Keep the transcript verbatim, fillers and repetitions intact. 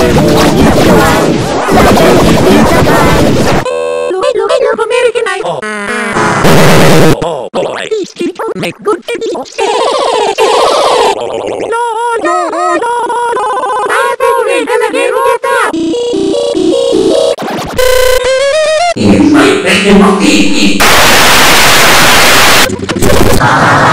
Oh, boy. Make good. No, no, no, no. If I make him